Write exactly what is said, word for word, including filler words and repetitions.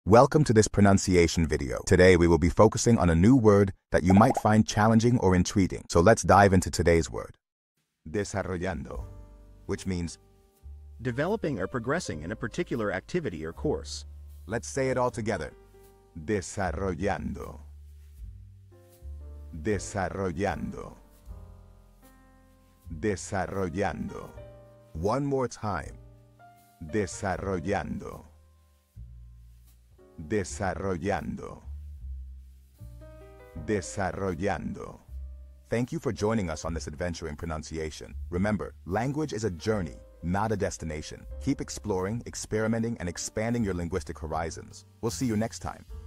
Welcome to this pronunciation video. Today we will be focusing on a new word that you might find challenging or intriguing. So let's dive into today's word. Desarrollando, which means developing or progressing in a particular activity or course. let's say it all together. Desarrollando. Desarrollando. Desarrollando. One more time. Desarrollando. Desarrollando. Desarrollando. Thank you for joining us on this adventure in pronunciation. Remember, language is a journey, not a destination. Keep exploring, experimenting, and expanding your linguistic horizons. We'll see you next time.